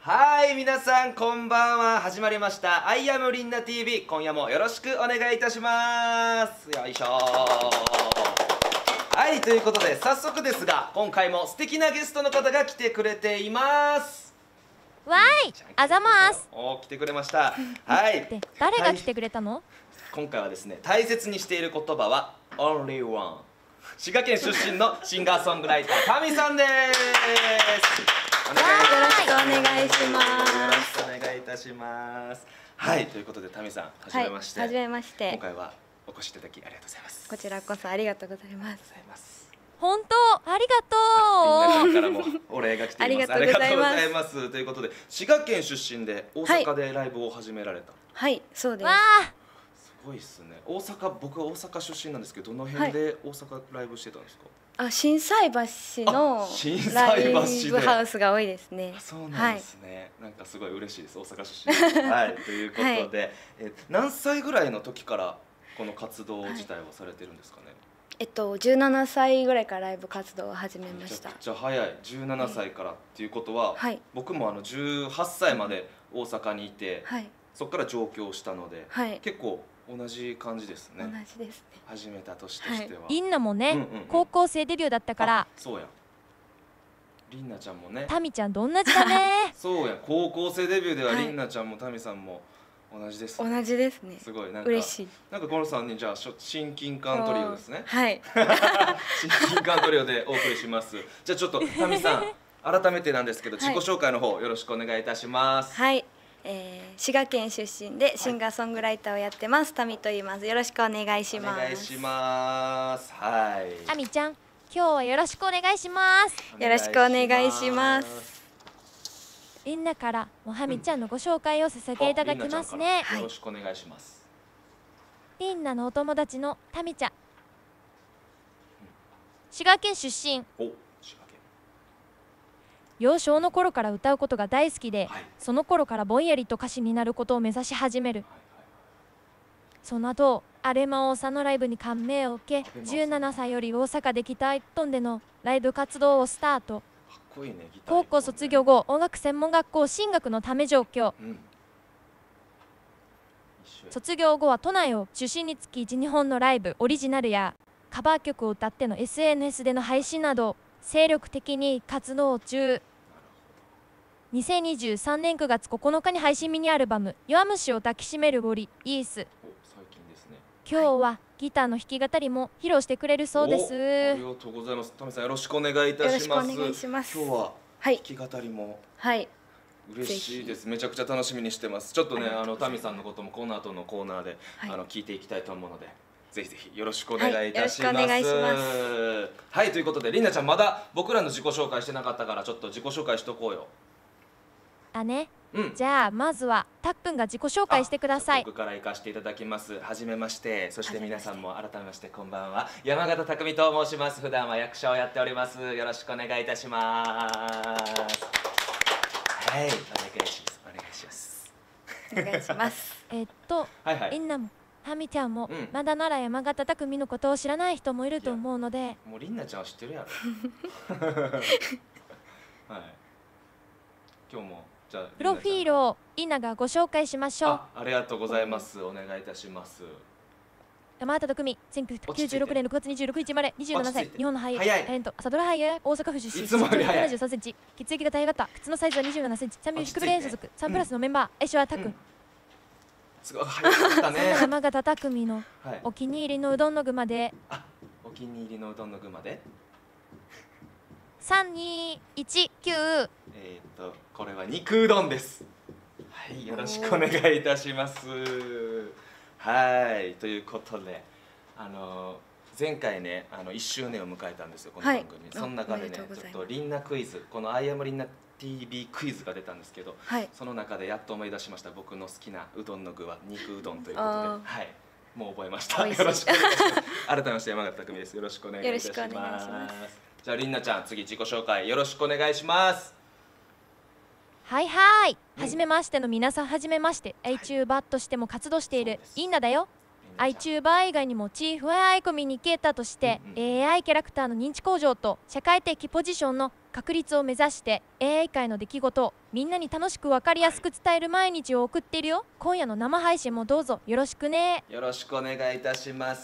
はい、皆さんこんばんは。始まりましたアイアムリンナ TV。 今夜もよろしくお願いいたします。よいしょ。はい、ということで早速ですが、今回も素敵なゲストの方が来てくれています。 わーい、あざます。 おー、来てくれました。はい。 で、誰が来てくれたの？ 今回はですね、大切にしている言葉は Only One。 滋賀県出身のシンガーソングライタータミさんです。 よろしくお願いします。 よろしくお願いいたします。はい、ということでタミさん、はじめまして。 はじめまして。 今回はお越しいただきありがとうございます。 こちらこそありがとうございます。 本当、ありがとう。 みんなからもお礼が来ています。 ありがとうございます。 ありがとうございます。ということで、滋賀県出身で大阪でライブを始められた。 はい、そうです。 わすごいですね。大阪、僕は大阪出身なんですけど、どの辺で大阪ライブしてたんですか？ あ、心斎橋のライブハウスが多いですね。 そうなんですね。なんかすごい嬉しいです。大阪出身。はい、ということで、何歳ぐらいの時からこの活動自体をされてるんですかね。 17歳ぐらいからライブ活動を始めました。 めちゃくちゃ早い。17歳からっていうことは、僕も18歳まで大阪にいて、そこから上京したので、結構同じ感じですね。 同じですね。 始めた年としては。 リンナもね、高校生デビューだったから。 そうや。リンナちゃんもね。 タミちゃんと同じだね。 そうや。高校生デビューではリンナちゃんもタミさんも同じです。 同じですね。 すごいなんか嬉しい。 なんかこの3人じゃあ親近感トリオですね。 はい。 親近感トリオでお送りします。じゃあちょっとタミさん、改めてなんですけど自己紹介の方よろしくお願いいたします。 はい。滋賀県出身でシンガーソングライターをやってますタミと言います。よろしくお願いします。 お願いします。はい。 タミちゃん、今日はよろしくお願いします。 よろしくお願いします。 リンナからもハミちゃんのご紹介をさせていただきますね。 よろしくお願いします。 リンナのお友達のタミちゃん。滋賀県出身。幼少の頃から歌うことが大好きで、その頃からぼんやりと歌手になることを目指し始める。その後アレマオさんのライブに感銘を受け、17歳より大阪でギター一本でのライブ活動をスタート。高校卒業後、音楽専門学校進学のため上京。卒業後は都内を中心に月1、2本のライブ、オリジナルやカバー曲を歌っての SNS での配信など精力的に活動中。2023年9月9日に配信ミニアルバム「弱虫を抱きしめる森イース」。今日はギターの弾き語りも披露してくれるそうです。 ありがとうございます。タミさんよろしくお願いいたします。 よろしくお願いします。 今日は弾き語りも嬉しいです。めちゃくちゃ楽しみにしてます。ちょっとね、タミさんのこともこの後のコーナーで聞いていきたいと思うので、ぜひぜひよろしくお願いいたします。はい、ということでリンナちゃんまだ僕らの自己紹介してなかったから、ちょっと自己紹介しとこうよ。 じゃあまずはたっくんが自己紹介してください。 僕から行かせていただきます。はじめまして。そして皆さんも改めましてこんばんは。山形匠と申します。普段は役者をやっております。よろしくお願いいたします。はい、お願いします。お願いします。 お願いします。 みんなもタミちゃんもまだなら山形匠のことを知らない人もいると思うので、 もうリンナちゃんは知ってるやろ。はい。今日もじゃあプロフィールをリンナがご紹介しましょう。 ありがとうございます。お願いいたします。 山形匠、1996年6月26日生まれ、27歳、日本の俳優、タレント、朝ドラ俳優、大阪府出身、173センチ、血液型 A 型、靴のサイズは27センチ、サンミュージックブレーン所属、サンプラスのメンバー、愛称はたっくん。 すごい早かったね。 山形匠のお気に入りのうどんの具まで。 お気に入りのうどんの具まで。 3219。 これは肉うどんです。はい、よろしくお願いいたします。はい、ということで、前回ね、1周年を迎えたんですよ、この番組。その中でね、ちょっとリンナクイズ、このアイアムリンナ TV クイズが出たんですけど、その中でやっと思い出しました。僕の好きなうどんの具は肉うどんということで、はい、もう覚えました。よろしくお願いします。改めまして山形匠です。よろしくお願いいたします。じゃあリンナちゃん、次自己紹介よろしくお願いします。 はいはじめましての皆さん、はじめまして。 YouTuber としても活動しているリンナだよ。 iTuber 以外にもチーフ AI コミュニケーターとして、AI キャラクターの認知向上と社会的ポジションの確立を目指して AI 界の出来事をみんなに楽しく分かりやすく伝える毎日を送っているよ。今夜の生配信もどうぞよろしくね。 よろしくお願いいたします。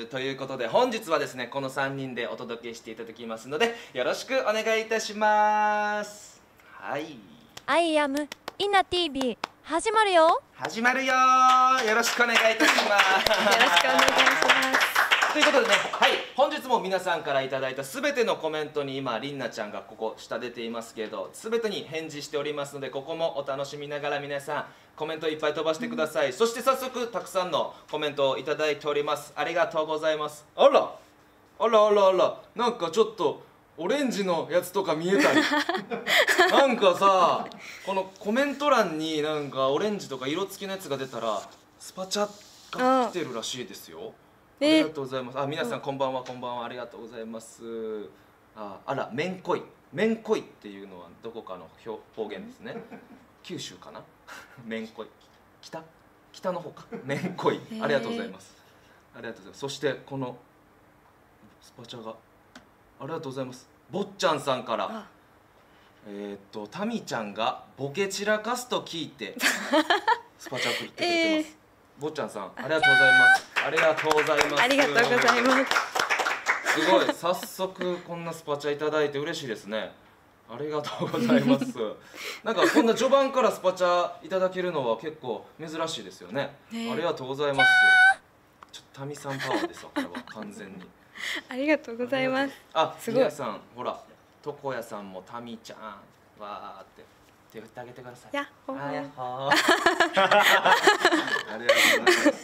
ということで本日はですねこの3人でお届けしていただきますのでよろしくお願いいたします。はい、 I am イナ TV 始まるよ。 始まるよー。よろしくお願いいたします。 よろしくお願いします。 ということでね、はい、本日も皆さんからいただいたすべてのコメントに今りんなちゃんがここ下出ていますけどすべてに返事しておりますのでここもお楽しみながら皆さんコメントいっぱい飛ばしてください、そして早速たくさんのコメントをいただいております。ありがとうございます。あらあらあらあら、なんかちょっとオレンジのやつとか見えたりなんかさこのコメント欄になんかオレンジとか色付きのやつが出たらスパチャが来てるらしいですよ。ありがとうございます。あ、皆さんこんばんは、こんばんは、ありがとうございます。あら、めんこい、めんこいっていうのはどこかの方言ですね。九州かな。めんこい、北の方か。めんこい、ありがとうございます。ありがとうございます。そしてこのスパチャがありがとうございます。坊ちゃんさんから。タミちゃんがボケ散らかすと聞いてスパチャ送ってくれてます。坊ちゃんさん、ありがとうございます。ありがとうございます。 ありがとうございます。 すごい、早速こんなスパチャいただいて嬉しいですね。ありがとうございます。なんかこんな序盤からスパチャいただけるのは結構珍しいですよね。ありがとうございます。ちょっとタミさんパワーですわ、これは完全に。 ありがとうございます。 あ、 すごい。 皆さん、ほら、床屋さんもタミちゃん、わーって手振ってあげてください。 やっほー。 やっほー。ありがとうございます。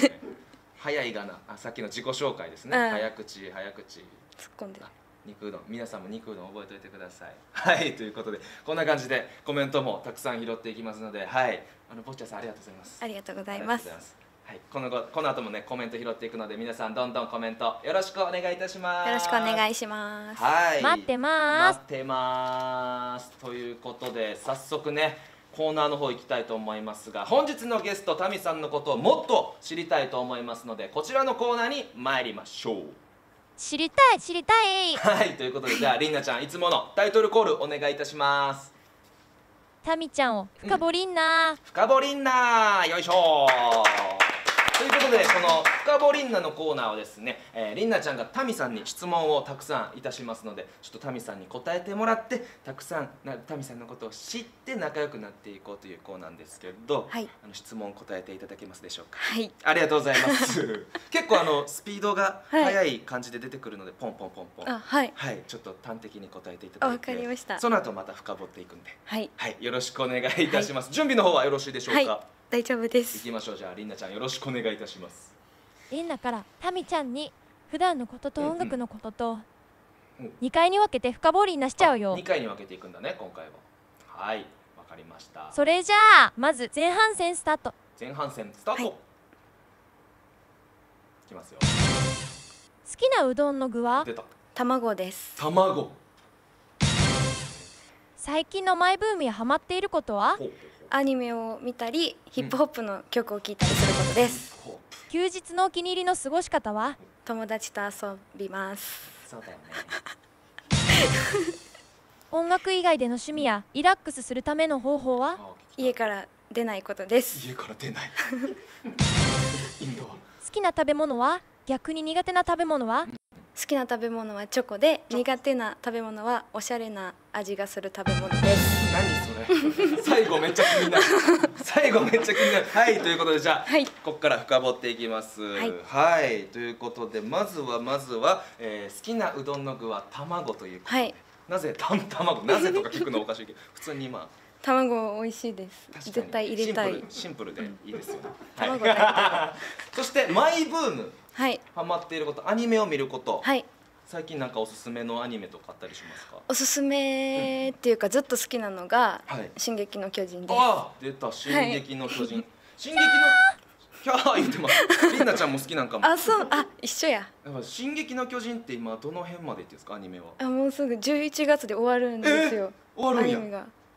早いがな、さっきの自己紹介ですね。早口。 突っ込んでる。 肉うどん、皆さんも肉うどん覚えておいてください。はい、ということでこんな感じでコメントもたくさん拾っていきますので、はい、ボッチャさんありがとうございます。 ありがとうございます。 はい、この後もねコメント拾っていくので皆さんどんどんコメントよろしくお願いいたします。 よろしくお願いします。 はい、 待ってます。 待ってます。ということで早速ねコーナーの方行きたいと思いますが、本日のゲストタミさんのことをもっと知りたいと思いますのでこちらのコーナーに参りましょう。 知りたい。 はい、ということでじゃありんなちゃんいつものタイトルコールお願いいたします。 タミちゃんを深掘りんな。 深掘りんな、よいしょということでこの深掘りんなのコーナーはですね、りんなちゃんがタミさんに質問をたくさんいたしますのでちょっとタミさんに答えてもらってたくさんタミさんのことを知って仲良くなっていこうというコーナーなんですけど、 はい、 質問答えていただけますでしょうか。 はい、 ありがとうございます結構スピードが速い感じで出てくるので、ポンポンポンポン、 はい、 はい、ちょっと端的に答えていただいて、 わかりました。 その後また深掘っていくんで、 はい、 はい、よろしくお願いいたします。準備の方はよろしいでしょうか。 はい、大丈夫です。 行きましょう。じゃありんなちゃんよろしくお願いいたします。 りんなからタミちゃんに普段のことと音楽のことと2回に分けて深掘りなしちゃうよ。 2回に分けていくんだね今回は。はい、わかりました。 それじゃあまず前半戦スタート。 前半戦スタート、はい、いきますよ。 好きなうどんの具は？ 出た。 卵です。 卵。 最近のマイブームやハマっていることは？ アニメを見たりヒップホップの曲を聴いたりすることです。 休日のお気に入りの過ごし方は？ 友達と遊びます。 そうだよね音楽以外での趣味やリラックスするための方法は？ 家から出ないことです。 家から出ないインドは。 好きな食べ物は？逆に苦手な食べ物は？ 好きな食べ物はチョコで、苦手な食べ物はおしゃれな味がする食べ物です。 何それ最後めっちゃ気になる最後めっちゃ気になる。はい、ということでじゃあ、はい、ここから深掘っていきます。はい、はい、ということでまずは、好きなうどんの具は卵ということで、はい、なぜ卵なぜとか聞くのおかしいけど普通に卵美味しいです。絶対入れたい。 シンプルでいいですよね。 卵だけ。そしてマイブーム、 はい、 ハマっていること、アニメを見ること。 はい。 最近なんかおすすめのアニメとかあったりしますか？ おすすめっていうかずっと好きなのが進撃の巨人です。 ああ、出た進撃の巨人。進撃のキャー言ってます。りんなちゃんも好きなんかも。 あ、そう、あ、一緒や。 進撃の巨人って今どの辺までいってんですかアニメは？ もうすぐ11月で終わるんですよ。 終わるんや。 アニメが。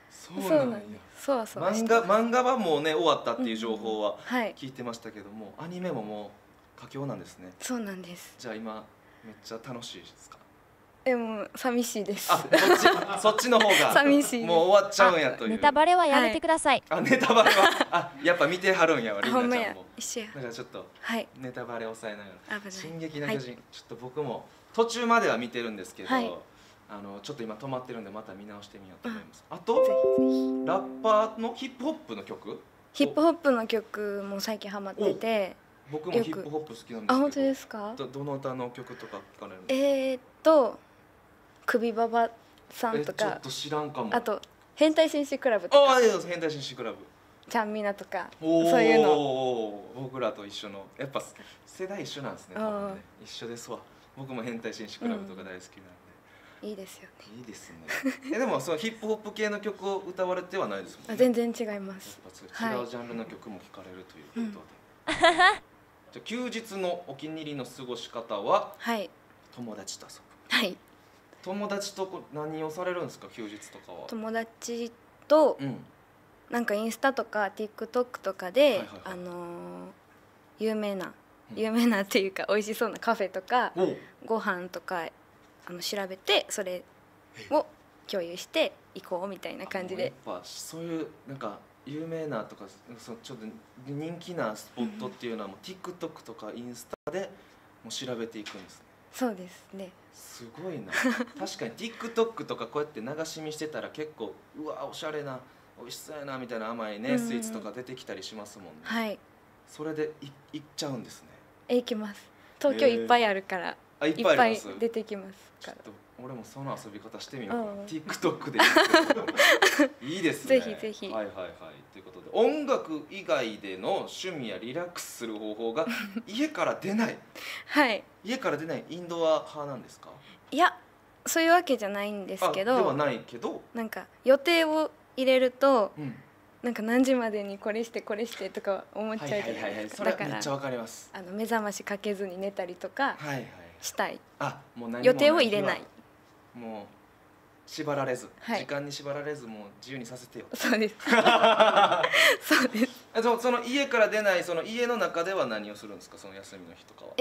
そうそうなんや。 なんです。そわそわし漫てます。 画漫画はもうね終わったっていう情報ははい、 聞いてましたけども、アニメももう佳境なんですね。 そうなんです。 じゃあ今めっちゃ楽しいですか？ でも寂しいです。 あ、そっちの方が寂しいです。 もう終わっちゃうんやという。 ネタバレはやめてください。 あ、ネタバレはやっぱ見てはるんやわ、りんほんまやなちゃんも。 一緒や。 だからちょっとはい、 ネタバレ抑えながら。 危ない。 進撃のはい巨人、ちょっと僕も途中までは見てるんですけど、 はいちょっと今止まってるんでまた見直してみようと思います。あとぜひぜひ。 ラッパーのヒップホップの曲？ ヒップホップの曲も最近ハマってて。 僕もヒップホップ好きなんですけど。 あ、本当ですか？ どの歌の曲とか聞かれるんです首ババさか？ んとか、 ちょっと知らんかも。 あと変態紳士クラブとか、 ああ、いや変態紳士クラブ。 ちゃんみなとか、 おーそういうの。 僕らと一緒のやっぱ世代一緒なんですね。多分ね一緒ですわ。僕も変態紳士クラブとか大好きなんで。 いいですよね。 いいですね。でもそのヒップホップ系の曲を歌われてはないですもんね。 あ、全然違いまやっす。 ぱ違うジャンルの曲も聴かれるということで。じゃあ休日のお気に入りの過ごし方ははい友達と遊ぶ。 はい。 友達と何をされるんですか休日とかは？ 友達とうん。 なんかインスタとか TikTok とかはいではいはい有名なうん有名なっていうか美味しそうなカフェとかおうご飯とか調べてそれを共有して行こうみたいな感じで。 やっぱそういうなんか有名なとかそのちょっと人気なスポットっていうのはもう TikTok とかインスタでもう調べていくんですね。 そうですね。 すごいな。確かに TikTok とかこうやって流し見してたら結構うわおしゃれな美味しそうやなみたいな甘いねスイーツとか出てきたりしますもんね。 はい。 それで行っちゃうんですね。 行きます。東京いっぱいあるからあ、いっいっぱいぱいあります。 出てきますからちょっ。と俺もその遊び方してみようかな。 うん TikTok でいいですね。 ぜひぜひはいはいはい。ということで音楽以外での趣味やリラックスする方法が家から出ない。 はい。 家から出ないインドア派なんですか？ いや、そういうわけじゃないんですけど、 ではないけど、 なんか予定を入れるとうん、 なんか何時までにこれしてこれしてとか思っちゃうじゃないですか。 それだからはめっちゃわかります。 目覚ましかけずに寝たりとかはいはい。 したい。 もう何も予定を入れない。 もう縛られず、 はい時間に縛られずもう自由にさせてよ。 そうです。そうです。 その家から出ないその家の中では何をするんですかその休みの日とかは？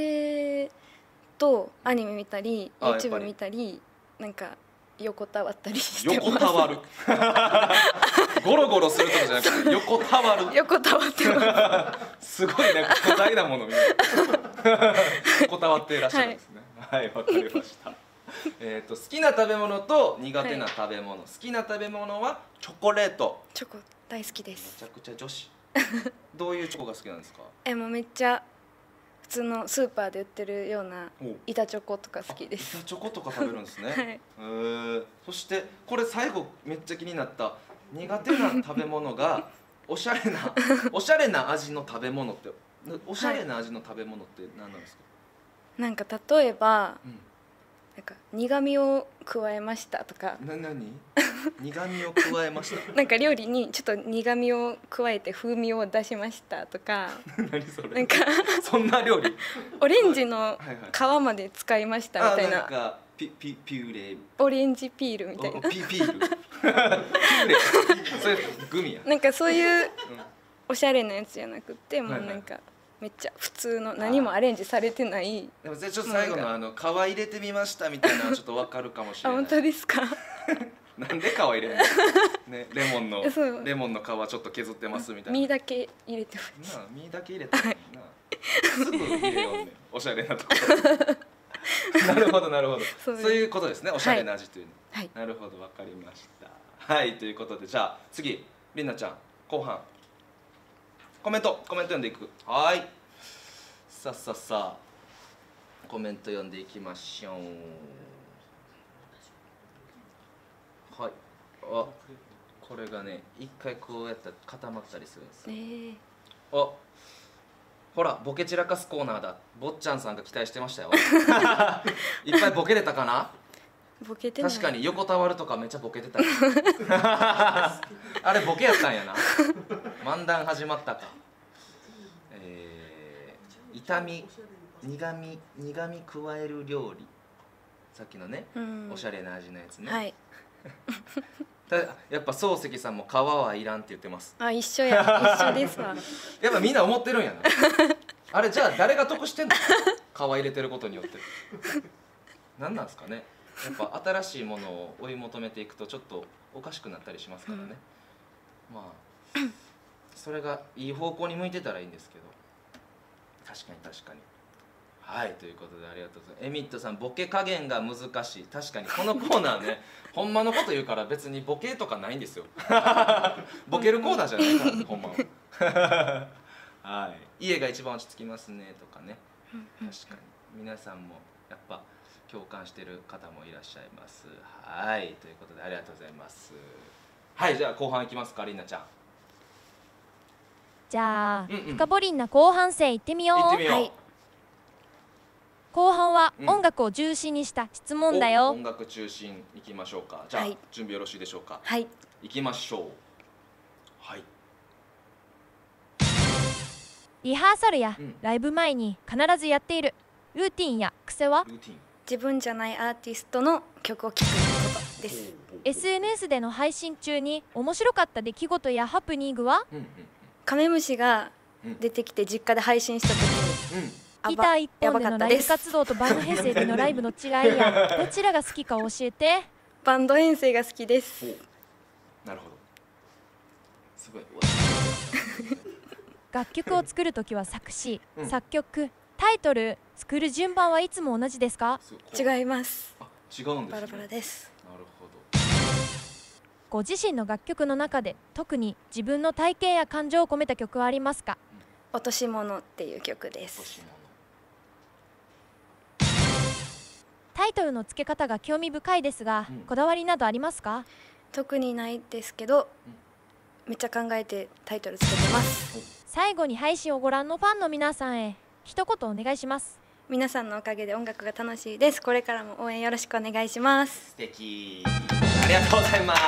アニメ見たりあやっぱり YouTube 見たりなんか横たわったりしてます。 横たわる。ゴロゴロするとかじゃなくて横たわる。 横たわってますごいね巨大なものみたいな。横たわっていらっしゃるんですね。はいわかりました。好きな食べ物と苦手な食べ物、好きな食べ物はチョコレート。 チョコ大好きでめす。 ちゃくちゃ女子。どういうチョコが好きなんですか？ もうめっちゃ普通のスーパーで売ってるようなお板チョコとか好きです。 板チョコとか食べるんですね。 はい。 そしてこれ最後めっちゃ気になった苦手な食べ物がおしゃれな味の食べ物っておしゃれな味の食べ物って何なんですか？ なんか例えばうんなんか苦味を加えましたとか、 何苦味を加えました。 なんか料理にちょっと苦味を加えて風味を出しましたとか、 何それなんかそんな料理オレンジのはいはい皮まで使いましたみたいなんな、 かピューレオレンジピールみたいな、 ピールピューレそれグミや、 なんかそういううんおしゃれなやつじゃなくて、もうはいはいなんかめっちゃ普通の何もアレンジされてない。 でもちょっと最後の皮入れてみましたみたいなのはちょっとわかるかもしれない。 本当ですか？ なんで皮入れんのね、レモンそうの皮ちょっと削ってますみたいな。 身だけ入れてます。 なあ、身だけ入れたらいいな。すぐ入れようね。おしゃれなところ。なるほどなるほど。そういうことですね。おしゃれな味というの。 はい。 なるほどわかりました。はいということでじゃあ次りんなちゃん後半コメント読んでいく。はい。さあコメント読んでいきましょう。はい。これがね一回こうやったら固まったりするんですよ。ほらボケ散らかすコーナーだ。坊ちゃんさんが期待してましたよ。いっぱいボケれたかな。 ボケてない。 確かに横たわるとかめっちゃボケてたよ。あれボケやったんやな。漫談始まったか。苦味加える料理、さっきのね、おしゃれな味のやつね。 はい。 やっぱ漱石さんも皮はいらんって言ってます。 あ、一緒や、一緒ですわ。 やっぱみんな思ってるんやな。あれじゃあ誰が得してんの？皮入れてることによって。何なんですかね。やっぱ新しいものを追い求めていくとちょっとおかしくなったりしますからね。まあそれがいい方向に向いてたらいいんですけど。確かに確かに。はい、ということでありがとうございます。エミットさん、ボケ加減が難しい。確かにこのコーナーね、ほんまのこと言うから別にボケとかないんですよ。ボケるコーナーじゃないからね、ほんまは。はい、家が一番落ち着きますねとかね。確かに皆さんもやっぱ共感してる方もいらっしゃいます。はい、ということでありがとうございます。はい、じゃあ後半いきますか、りんなちゃん。 じゃあ、深掘りんな後半戦行ってみよう。 行ってみよう。 はい、 後半は音楽を中心にした質問だよ。 音楽中心いきましょうか。じゃあ、準備よろしいでしょうか。 はい、 行きましょう。はい。 リハーサルやライブ前に必ずやっているルーティンや癖は？ ルーティン。 自分じゃないアーティストの曲を聴くことです。 SNS での配信中に面白かった出来事やハプニングは？ カメムシが出てきて実家で配信した時に、 ギター一本でのライブ活動とバンド編成でのライブの違いやどちらが好きか教えて。 バンド編成が好きです。 なるほど。すごい。 楽曲を作るときは作詞、作曲、タイトル、作る順番はいつも同じですか？ 違います。 あ、違うんですね。 バラバラです。 なるほど。 ご自身の楽曲の中で特に自分の体験や感情を込めた曲はありますか？ 落とし物っていう曲です。 タイトルの付け方が興味深いですが、こだわりなどありますか？ 特にないですけど、めっちゃ考えてタイトルつけてます。 最後に配信をご覧のファンの皆さんへ一言お願いします。 皆さんのおかげで音楽が楽しいです。これからも応援よろしくお願いします。 素敵。ありがとうございます。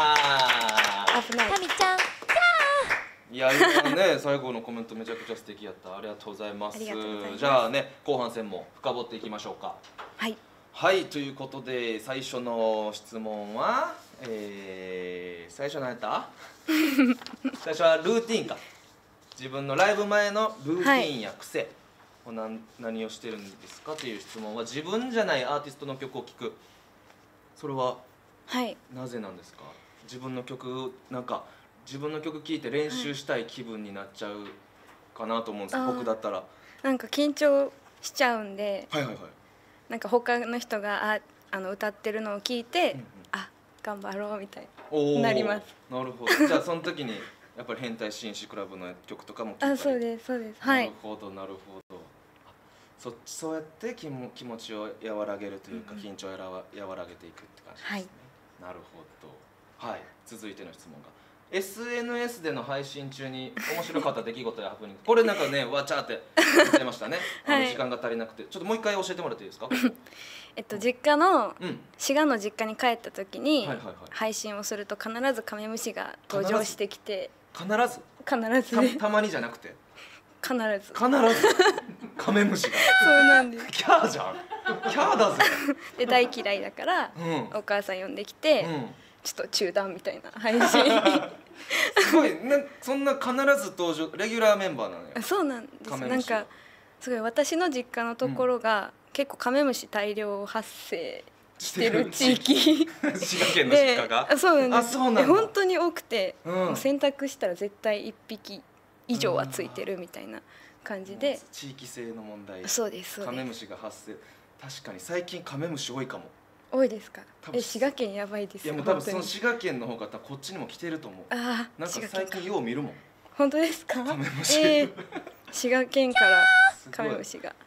危ない。 タミちゃん、 いや、今のね、最後のコメントめちゃくちゃ素敵やった。ありがとうございます。 ありがとうございます。 じゃあね、後半戦も深掘っていきましょうか。 はい。 はい、ということで最初の質問は、最初何やった最初はルーティンか。自分のライブ前のルーティンや癖を何をしてるんですかという質問は、自分じゃないアーティストの曲を聴く。それはなぜなんですか？自分の曲なんか自分の曲聴いて練習したい気分になっちゃうかなと思うんです、僕だったら。 なんか緊張しちゃうんで、 はいはいはい。 なんか他の人が歌ってるのを聞いて、あ、頑張ろうみたいになります。 なるほど。じゃあその時にやっぱり変態紳士クラブの曲とかも聴いたり。 そうですそうです。はい。 なるほどなるほど。そうやって気持ちを和らげるというか、緊張を和らげていくって感じですね。 はい。 なるほど。はい。続いての質問が、SNS での配信中に面白かった出来事やハプニング。これなんかね、わちゃーって言ってましたね。時間が足りなくて、ちょっともう一回教えてもらっていいですか？ 実家の滋賀の実家に帰った時に配信をすると必ずカメムシが登場してきて。 必ずたまにじゃなくて必ずカメムシが。 そうなんです。 キャーじゃん。キャーだぜ。 で大嫌いだから、お母さん呼んできて、ちょっと中断みたいな配信。 すごいそんな必ず登場、レギュラーメンバーなのよ。 そうなんです。なんかすごい私の実家のところが、結構カメムシ大量発生してる地域。 滋賀県の実家が。 そうなんです。 本当に多くて、洗濯したら絶対1匹以上はついてるみたいな感じで。 地域性の問題。 そうです。 カメムシが発生。確かに最近カメムシ多いかも。 多いですか？滋賀県やばいですよ。 いやもう多分その滋賀県の方がこっちにも来てると思う。なんか最近よう見るもん。 本当ですか？ カメムシ。 滋賀県からカメムシが。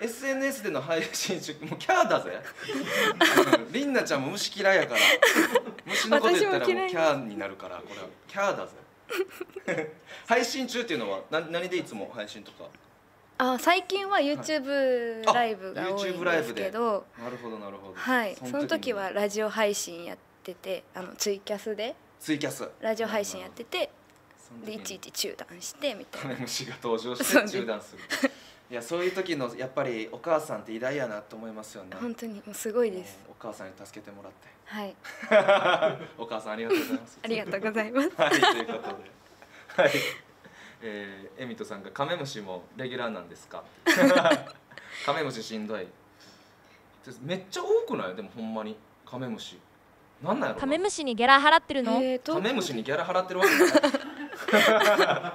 SNS での配信中もうキャーだぜ。りんなちゃんも虫嫌いやから。虫のこと言ったらもうキャーになるから、これはキャーだぜ。配信中っていうのは何でいつも配信とか？ 最近は YouTube ライブが多いんですけど。 なるほどなるほど。 はい。その時はラジオ配信やってて、ツイキャスでラジオ配信やってて、でいちいち中断してみたいな。 カメムシが登場して中断する。 いやそういう時のやっぱりお母さんって偉大やなと思いますよね。 本当にもうすごいです。 お母さんに助けてもらって。 はい。 お母さんありがとうございます。 ありがとうございます。 はい、ということで、はい、エミトさんがカメムシもレギュラーなんですか。カメムシしんどい。めっちゃ多くない？でもほんまにカメムシ。なんなんやろな。 カメムシにギャラ払ってるの？ カメムシにギャラ払ってるわけじゃない。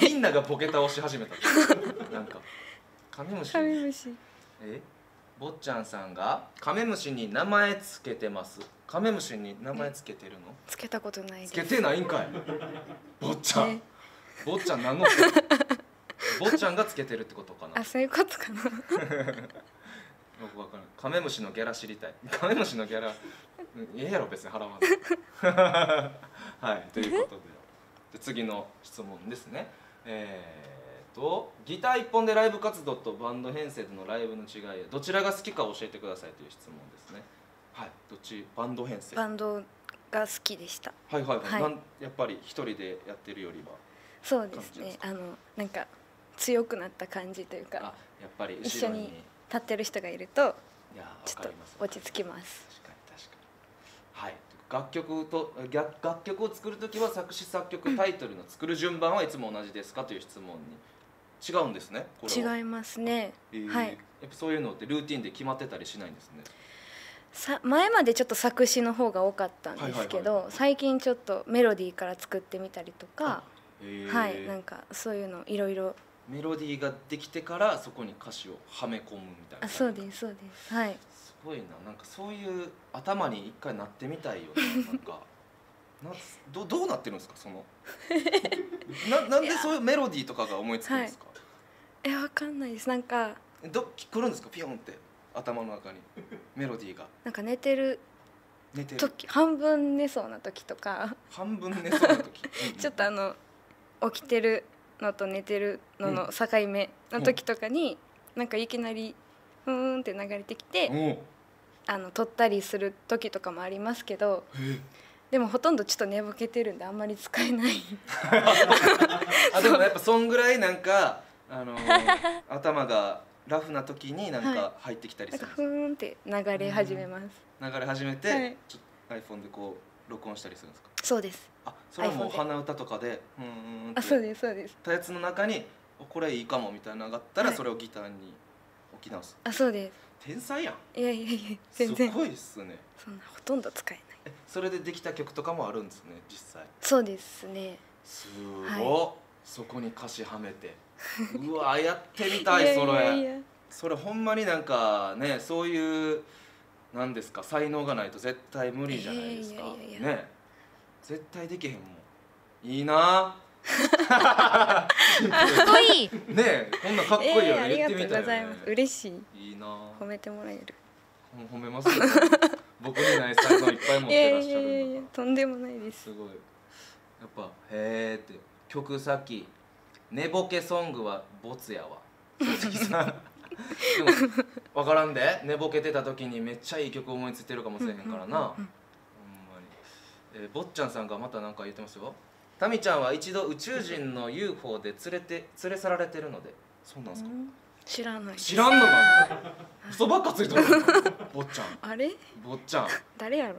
みんながボケ倒し始めた。なんかカメムシ。 カメムシ。 坊っちゃんさんがカメムシに名前つけてます。カメムシに名前つけてるの？ つけたことないです。 つけてないんかい。坊っちゃん。坊っちゃん何の？坊っちゃんがつけてるってことかな。 あ、そういうことかな。 よくわからない。カメムシのギャラ知りたい。カメムシのギャラ、ええやろ別に払わない。はい、ということで、次の質問ですね。ギター一本でライブ活動とバンド編成でのライブの違いやどちらが好きか教えてくださいという質問ですね。はい、どっち？バンド編成。 バンドが好きでした。 はいはいはい。 はい、 やっぱり一人でやってるよりは。 そうですね。なんか強くなった感じというか。 あ、やっぱり一緒に立ってる人がいるとちょっと落ち着きます。 確かに確かに。はい。楽曲を作るときは作詞作曲タイトルの作る順番はいつも同じですかという質問に。違うんですね。これは違いますね。はい。やっぱそういうのってルーティンで決まってたりしないんですね。 前までちょっと作詞の方が多かったんですけど、最近ちょっとメロディーから作ってみたりとか、はい、なんかそういうのいろいろ。 メロディーができてからそこに歌詞をはめ込むみたいな。 あ、そうですそうです。はい。 すごいな、なんかそういう頭に一回なってみたいよね。なんかどうなってるんですかその。なんでそういうメロディーとかが思いつくんですか。 わかんないです。なんか来るんですかピヨンって頭の中にメロディーが。 なんか寝てる時、半分寝そうな時とか。 半分寝そうな時。 ちょっと起きてるのと寝てるのの境目の時とかに、なんかいきなりふーんって流れてきて、撮ったりする時とかもありますけど、でもほとんどちょっと寝ぼけてるんであんまり使えない。 あ、でもやっぱそんぐらいなんか頭がラフな時になんか入ってきたりするんですか。 ふーんって流れ始めます。 流れ始めて、ちょっと iPhone でこう録音したりするんですか。 そうです。 あ、それはもう鼻歌とかであ、そうですそうです。 たやつの中にこれいいかもみたいなのがあったらそれをギターに置き直す。 あ、そうです。 天才やん。 いやいやいや、全然すごいっすね。 そんなほとんど使えない。 それでできた曲とかもあるんですね実際。 そうですね。 すごっ。そこに歌詞はめて。うわ、やってみたいそれ。それほんまになんかね、そういうなんですか、才能がないと絶対無理じゃないですか。ね、絶対できへんもん。いいな。 かっこいい。 ね、こんなかっこいいよね。言ってみたいよね。 嬉しい。 いいな。 褒めてもらえる。 褒めますよ。僕にない才能いっぱい持ってらっしゃる。 とんでもないです。 すごい。やっぱへーって曲先寝ぼけソングはボツやわ。鈴木さん。でも分からんで、寝ぼけてた時にめっちゃいい曲思いついてるかもしれへんからな。ほんまに。坊っちゃんさんがまた何か言ってますよ。タミちゃんは一度宇宙人の UFO で連れ去られてるので。そうなんですか。 知らない。 知らんのかな。嘘ばっかついてる。坊っちゃん。 あれ？ 坊っちゃん。 誰やろ。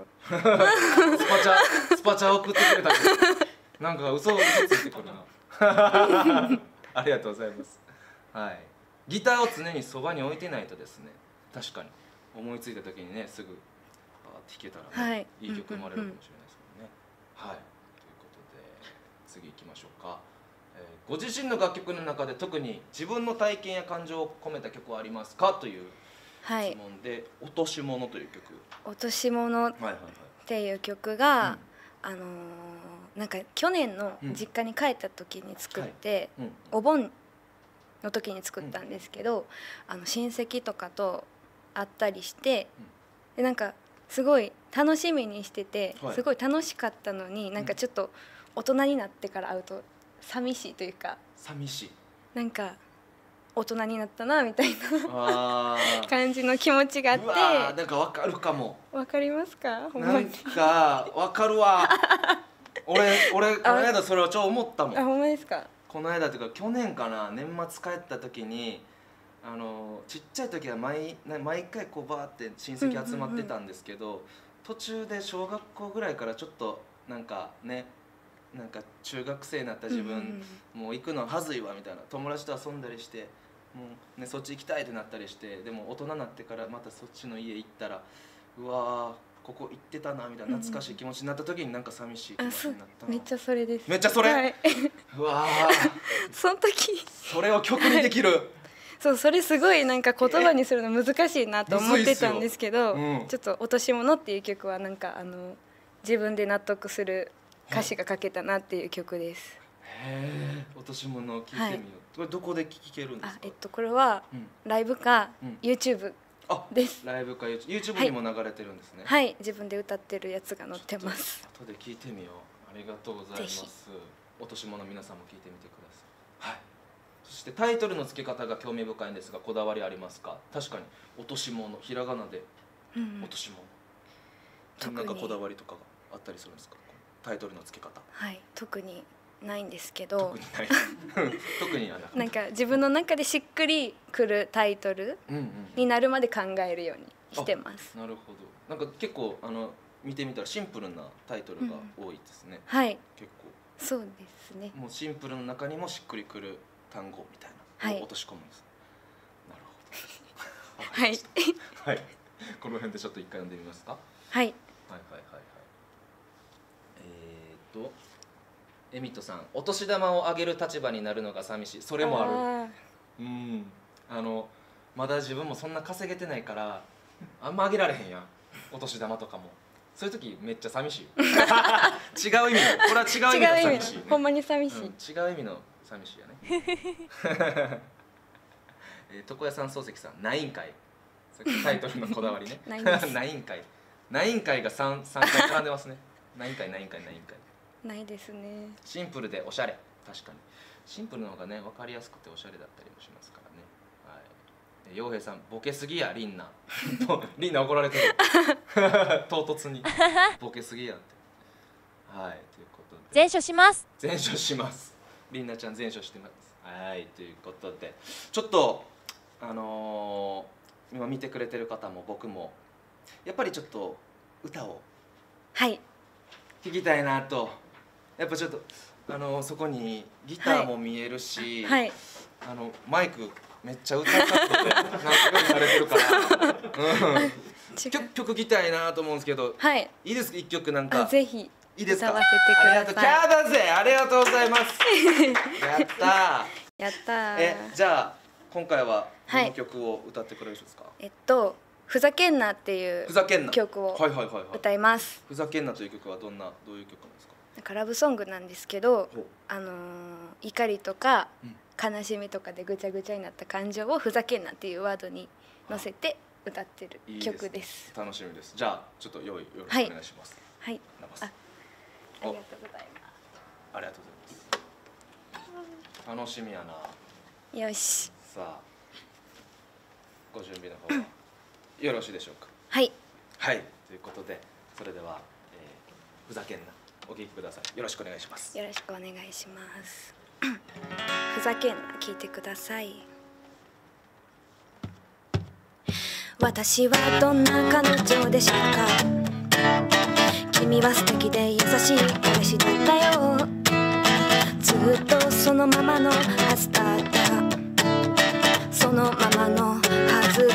スパチャ送ってくれたけど、なんか嘘ついてくるな。ありがとうございます。はい。ギターを常にそばに置いてないとですね、確かに思いついた時にね、すぐ弾けたらね、いい曲生まれるかもしれないですもんね。はい。ということで次行きましょうか。ご自身の楽曲の中で特に自分の体験や感情を込めた曲はありますかという質問で、落とし物という曲。 落とし物っていう曲が、なんか去年の実家に帰った時に作って、お盆の時に作ったんですけど、親戚とかと会ったりして、でなんかすごい楽しみにしてて、すごい楽しかったのに、なんかちょっと大人になってから会うと寂しいというか、 寂しい、なんか大人になったなみたいな感じの気持ちがあって。 なんかわかるかも。 わかりますか？ なんかわかるわ。俺この間それを思ったもん。 あ、ほんまですか？ この間というか去年かな、年末帰った時にちっちゃい時は毎回こうバーって親戚集まってたんですけど、途中で小学校ぐらいからちょっとなんかね、なんか中学生になった自分、もう行くのはずいわみたいな、友達と遊んだりしてもう、ね、そっち行きたいってなったりして、でも大人になってからまたそっちの家行ったら、うわーここ行ってたなみたいな懐かしい気持ちになった時になんか寂しい気持ちになったな。 めっちゃそれです。 めっちゃそれ、 はい、 うわーその時それを曲にできるそう、それすごいなんか言葉にするの難しいなと思ってたんですけど、ちょっと「落とし物」っていう曲はなんか自分で納得する歌詞が書けたなっていう曲です。 へえ、落とし物を聞いてみよう、はい、これどこで聞けるんですか？ これはライブか YouTube です。 ライブか YouTube にも流れてるんですね。 はい、自分で歌ってるやつが載ってます。 後で聞いてみよう。ありがとうございます。落とし物、皆さんも聞いてみてください。はい。そしてタイトルの付け方が興味深いんですが、こだわりありますか？確かに落とし物、ひらがなで落とし物、なんかこだわりとかがあったりするんですか？タイトルの付け方。はい、 特にないんですけど、 特にはなんか自分の中でしっくりくるタイトルになるまで考えるようにしてます。 なるほど。なんか結構見てみたらシンプルなタイトルが多いですね。 はい。 結構。 そうですね。 もうシンプルの中にもしっくりくる単語みたいなを落とし込むんです。なるほど。 はい。 はい。この辺でちょっと一回読んでみますか。 はい。 はいはいはいはい。エミットさん、お年玉をあげる立場になるのが寂しい。それもある。まだ自分もそんな稼げてないからあんまあげられへんやん、お年玉とかも。そういう時めっちゃ寂しい。違う意味の、これは違う意味の寂しい、ね、 ほんまに寂しい、 違う意味の寂しいやね。床屋さん漱石さん、ナイン会、タイトルのこだわりね。ナイン会、ナイン会が3回絡んでますね。ナイン会、ナイン会、ナイン会。 ないですね。 シンプルでおしゃれ、確かにシンプルの方がね、分かりやすくておしゃれだったりもしますからね。はい。陽平さん、ボケすぎやリンナ。リンナ怒られてる。唐突にボケすぎやって。はい、ということで全書します。 全書します。リンナちゃん全書してます。はい、ということでちょっと今見てくれてる方も僕もやっぱりちょっと歌をはい聴きたいなと。やっぱちょっとそこにギターも見えるし、 はい、 マイクめっちゃ歌うカットでなんか用意されてるから、曲聴きたいなと思うんですけど、 はい、 いいですか、一曲なんか。 ぜひいいですか。 歌わせてください。 キャーだぜ、ありがとうございます。やったー。 やったー。 じゃあ今回はこの曲を歌ってくれるんですか？ ふざけんなっていう曲を歌います。 ふざけんなという曲はどういう曲なんですか？ なんかラブソングなんですけど、怒りとか悲しみとかでぐちゃぐちゃになった感情をふざけんなっていうワードに乗せて歌ってる曲です。 楽しみです。じゃあちょっとよろしくお願いします。 はい。ありがとうございます。 ありがとうございます。楽しみやな。 よし。 さあ、ご準備の方はよろしいでしょうか？ はい。 はい。ということで、それでは、ふざけんなお聴きください。よろしくお願いします。 よろしくお願いします。ふざけんな聞いてください。私はどんな彼女でしょうか。君は素敵で優しい彼氏だったよ。ずっとそのままのはずだった。そのままのはずだった。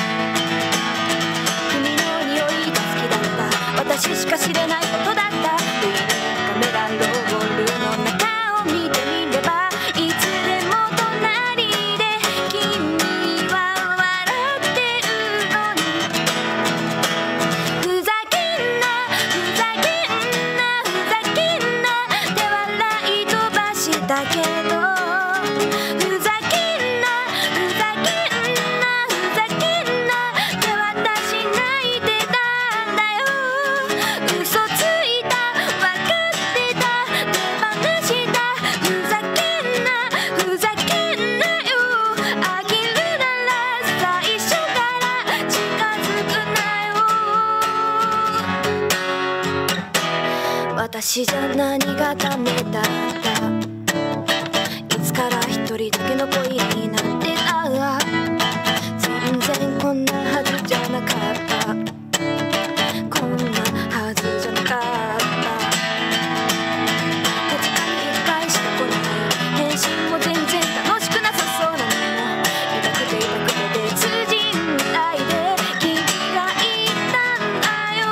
君の匂いが好きだった。私しか知れないことだった。カメラロールの中を見てみれば、いつでも隣で君は笑ってるのに。ふざけんなふざけんなふざけんなって笑い飛ばしたけど、ふざけんなふざけんなふざけんなって私泣いてたんだよ。嘘ついたわかってた手放したふざけんなふざけんなよ。飽きるなら最初から近づくなよ。私じゃ何がダメだった。 から一人だけの恋になってた。全然こんなはずじゃなかった、こんなはずじゃなかった。確かにいっぱいしか来ない、返信も全然楽しくなさそうなのも痛くて痛くて別人みたいで君が言ったんだよ、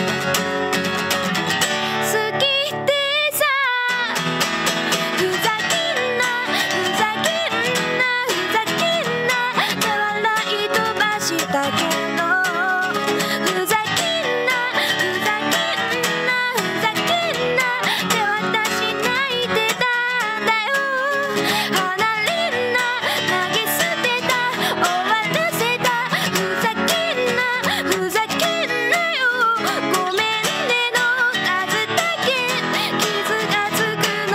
好きってさ。ふざけんなふざけんなふざけんなって笑い飛ばしたけど、ふざけんなふざけんなふざけんなって私泣いてたんだよ。離れんな投げ捨てた終わらせた、ふざけんなふざけんなよ、ごめんねの数だけ傷がつくの。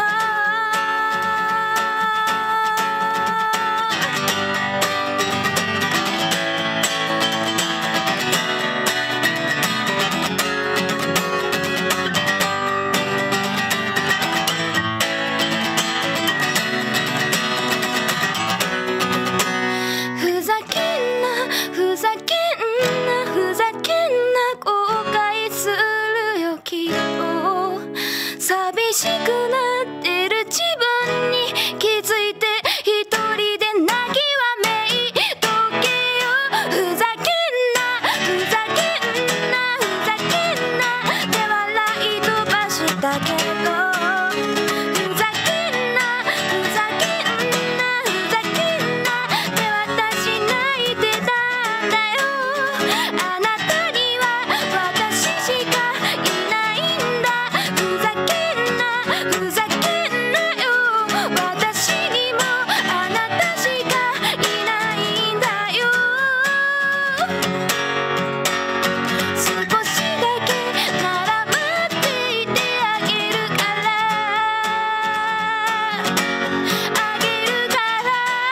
ふざけんなふざけんなふざけんな後悔するよきっと。寂しくなってる自分に気づいて一人で泣きわめいとけよ。ふざけんなふざけんなふざけんなって笑い飛ばしたけど、ふざけんなふざけんなふざけんなって私泣いてたんだよ。あなたには私しかいないんだ、ふざけんなふざけんなよ、私にもあなたしかいないんだよ。少しだけなら待っていてあげるからあげるから。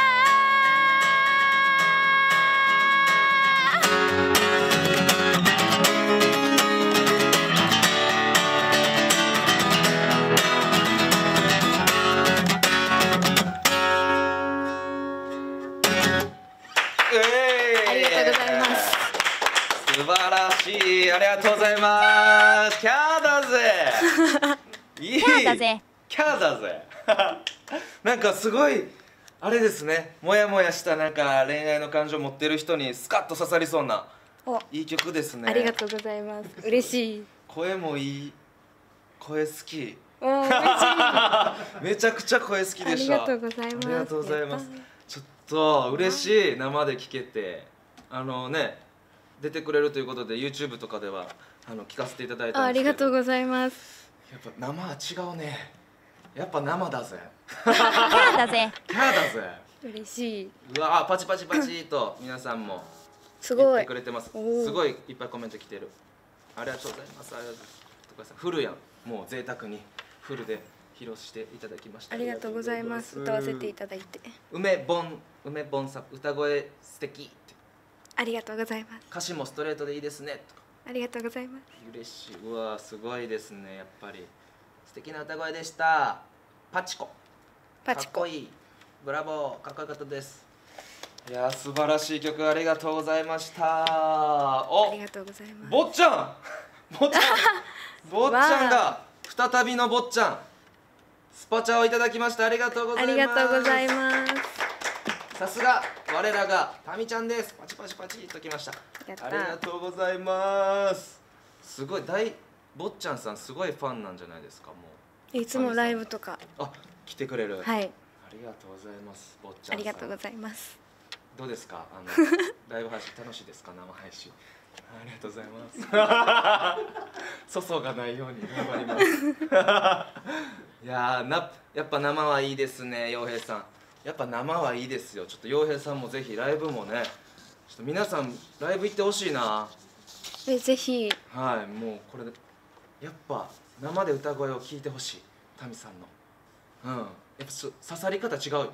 ありがとうございます。 素晴らしい、ありがとうございます。キャーだぜいいキャーだぜキャーだぜなんかすごいあれですね、もやもやしたなんか恋愛の感情を持ってる人にスカッと刺さりそうなお、 いい曲ですね。 ありがとうございます。嬉しい。 声もいい、声好きお、嬉しい。 めちゃくちゃ声好きでした。 ありがとうございます。 ありがとうございますやっ。 ちょっと嬉しい、生で聴けて出てくれるということで YouTube とかでは聞かせていただいたあんですけど、 りがとうございます。 やっぱ生は違うね。やっぱ生だぜキャーだぜキャーだぜ。 嬉しい。 うわー、パチパチパチと皆さんもすごい言ってく。れてます。 おーすごいいっぱいコメント来てる。ありがとうございます。ありがとうございます。フルやん、もう贅沢にフルで披露していただきました。 ありがとうございます。歌わせていただいて。 梅盆さん、歌声素敵って、 ありがとうございます。 歌詞もストレートでいいですねとか。 ありがとうございます。 嬉しい。うわー、すごいですね。やっぱり素敵な歌声でした。パチコ、 パチコ。 かっこいい、ブラボー、かっこよかったです。いやー、素晴らしい曲ありがとうございました。 あおり、がとうございます。 坊ちゃん坊ちゃん坊ちゃんが再びの坊ちゃん、スパチャをいただきました。ありがとうございます。 ありがとうございます。 さすが我らがタミちゃんです。パチパチパチときました。 やったありがとうございます。すごい坊ちゃんさんすごいファンなんじゃないですか。もいつもライブとか。 う来てくれる。 はい。 ありがとうございます。坊ちゃんさん。 ありがとうございます。 どうですか。ライブ配信楽しいですか。生配信。ありがとうございます。粗相がないように頑張りますいやー、やっぱ生はいいですね。陽平さん、やっぱ生はいいですよ。ちょっと陽平さんもぜひライブもね、ちょっと皆さんライブ行ってほしいな。 ぜひ。 はい、もうこれでやっぱ生で歌声を聞いてほしい。タミさんのやっぱ刺さり方違うよ。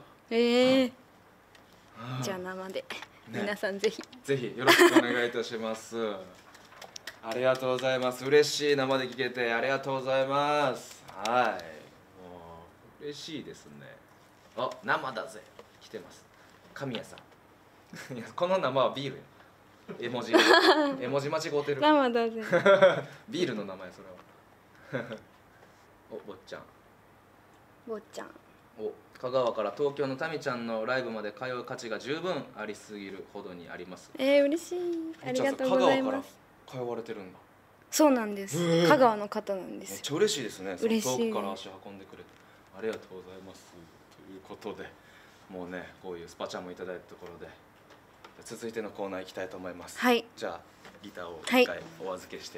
じゃあ生で、 ね、 皆さんぜひぜひよろしくお願いいたしますありがとうございます。嬉しい、生で聞けてありがとうございます。はい、もう嬉しいですね。 あ、生だぜ来てます。神谷さん。いやこの生はビールや。絵文字絵文字間違うてる。 生だぜ。 ビールの名前それは。お、坊ちゃん。 坊ちゃん。 お、香川から東京のタミちゃんのライブまで通う価値が十分ありすぎるほどにあります。 嬉しい。ありがとうございます。 香川から通われてるんだ。 そうなんです。香川の方なんですよ。 めっちゃ嬉しいですね。 嬉しい。 遠くから足運んでくれてありがとうございます。ということで、もうねこういうスパチャもいただいたところで、続いてのコーナー行きたいと思います。 はい。 じゃあギターを一回お預けして、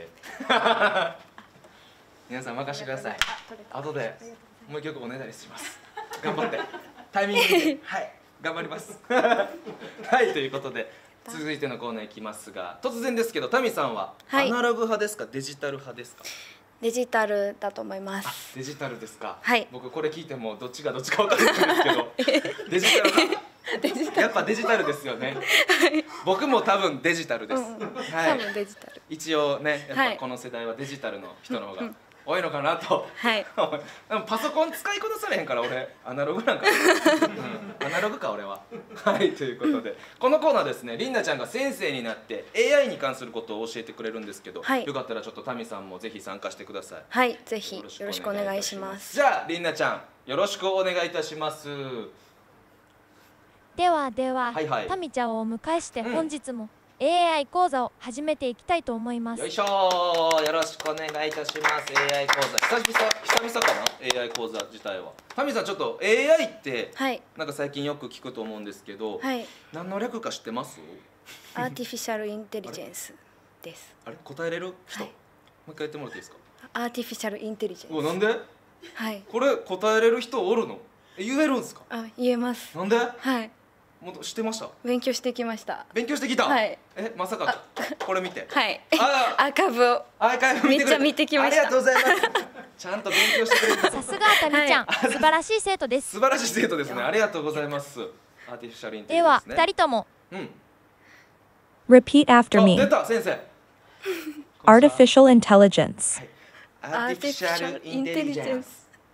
皆さん任せてください。後でもう一曲おねだりします。頑張ってタイミングではい頑張ります。はいということで。続いてのコーナーいきますが、突然ですけどタミさんはアナログ派ですか、デジタル派ですか？ デジタルだと思います。 デジタルですか？ はい。 僕これ聞いてもどっちがどっちか分からないんですけどデジタル派やっぱデジタルですよね。僕も多分デジタルです。 多分デジタル。 一応ねやっぱこの世代はデジタルの人の方が多いのかなと。 はい。 でもパソコン使いこなされへんから俺アナログなんか、アナログか俺は。はいということでこのコーナーですね、りんなちゃんが先生になって AI に関することを教えてくれるんですけど、よかったらちょっとタミさんもぜひ参加してください。 はい、ぜひよろしくお願いします。 じゃありんなちゃんよろしくお願いいたします。 ではタミちゃんをお迎えして本日もAI 講座を始めていきたいと思います。 よいしょー、よろしくお願いいたします。 AI 講座久々かな、 AI 講座自体は。タミさんちょっと AI ってなんか最近よく聞くと思うんですけど、何の略か知ってます？ アーティフィシャルインテリジェンスです。 あれ答えれる人、もう一回言ってもらっていいですか？ アーティフィシャルインテリジェンス。 お、なんで？ はい。 これ答えれる人おるの？言えるんですか？ 言えます。 なんで？ はい。 もう知ってました？ 勉強してきました。 勉強してきた？ はい。 まさかこれ見て？ はい。アーカイブをめっちゃ見てきました。 ありがとうございます。ちゃんと勉強してくれて。 さすがタミちゃん、素晴らしい生徒です。 素晴らしい生徒ですね。ありがとうございます。アーティフィシャルインテリジェンスね。では2人とも。 Repeat after me. 出た先生。 Artificial intelligence. Artificial intelligence.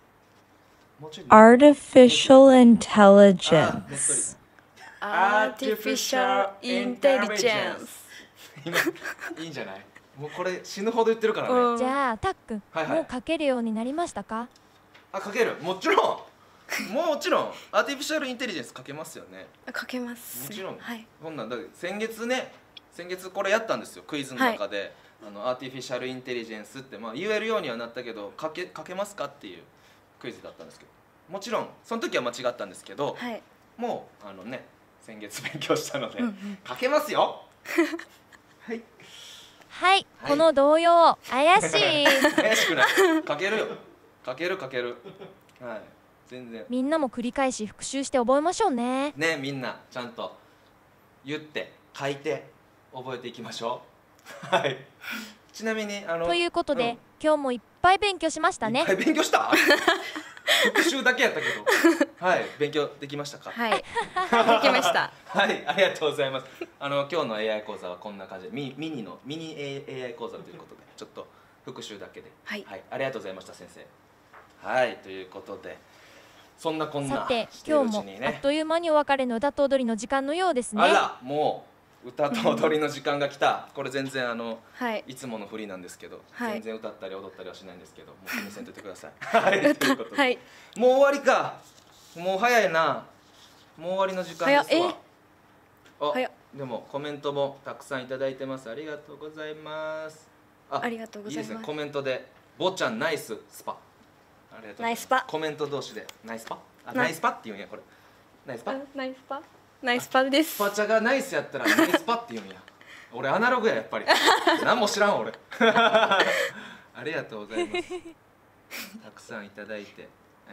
Artificial intelligence. Artificial intelligence. いいんじゃない？もうこれ死ぬほど言ってるからね。 じゃあたっくん、もう書けるようになりましたか？ 書ける。もちろん。もちろん。アーティフィシャルインテリジェンス書けますよね。 書けます。 もちろん。 はい。 こんなんだ先月これやったんですよ。クイズの中で、アーティフィシャルインテリジェンスって言えるようにはなったけど書けますかっていうクイズだったんですけど、もちろんその時は間違ったんですけど、もう先月勉強したので書けますよ。 はい、この動揺怪しい。 怪しくない。書けるよ。書ける。はい、全然。 みんなも繰り返し復習して覚えましょうね。 ね、みんなちゃんと言って書いて覚えていきましょう。はい。ちなみにということで、今日もいっぱい勉強しましたね。 いっぱい勉強した？復習だけやったけど、はい、勉強できましたか？ はい、できました。 はい、ありがとうございます。今日の AI 講座はこんな感じでミニ AI 講座ということでちょっと復習だけで、はい、ありがとうございました先生。はい、ということでそんなこんなさて今日もあっという間にお別れの歌と踊りの時間のようですね。 あら、もう歌と踊りの時間が来た。これ全然いつものフリーなんですけど、全然歌ったり踊ったりはしないんですけど、もう気にせんといてください。はい、ということで、もう終わりか。もう早いな。もう終わりの時間ですわ。でもコメントもたくさんいただいてます。ありがとうございます。 ありがとうございます。 いいですね。コメントで坊ちゃんナイススパ。ありがとうございます。ナイスパ。コメント同士でナイスパ。ナイスパって言うんやこれ。ナイスパ。 ナイスパ。ナイスパです。 スパチャがナイスやったらナイスパって言うんや。俺アナログややっぱり。何も知らん俺。ありがとうございます。たくさんいただいて。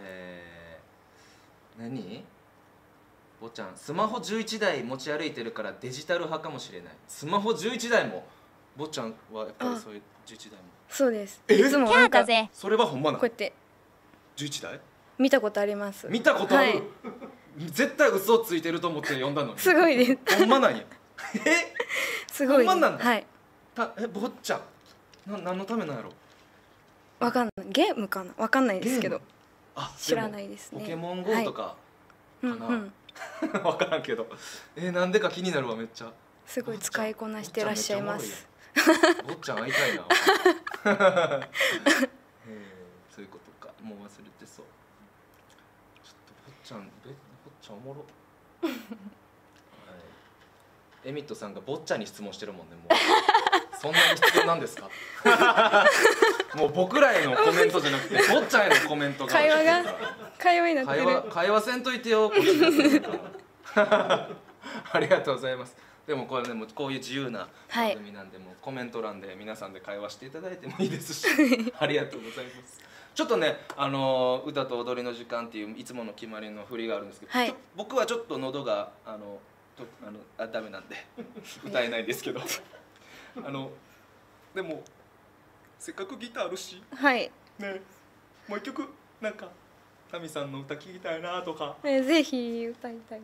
何？坊ちゃんスマホ11台持ち歩いてるからデジタル派かもしれない。スマホ11台も坊ちゃんはやっぱりそういう11台も。 そうです。いつもなんかそれはほんまなの？ こうやって 11台？ 見たことあります。 見たことある？絶対嘘ついてると思って読んだのに。 すごいです。 ほんまなんや。 すごい。 ほんまなんだ。 はい。 坊ちゃん何のためなんやろ？ わかんない。ゲームかな？わかんないですけど。知らないですね。 ポケモン GO とかかな、分からんけどなんでか気になるわめっちゃ。 すごい使いこなしてらっしゃいます。 坊ちゃん会いたいなそういうことか、もう忘れてそう。ちょっと坊ちゃんおもろはい、エミットさんが坊ちゃんに質問してるもんね。もうそんなに必要なんですかもう僕らへのコメントじゃなくて坊ちゃんへのコメントが会話になってる。 会話せんといてよこっちありがとうございます。でもこれね、もうこういう自由な番組なんで、もうコメント欄で皆さんで会話していただいてもいいですしありがとうございます。ちょっとね、歌と踊りの時間っていういつもの決まりの振りがあるんですけど、はい、僕はちょっと喉がダメなんで歌えないんですけどでもせっかくギターあるし、はいね、もう一曲なんかタミさんの歌聞きたいなとか、 ぜひ歌いたいです。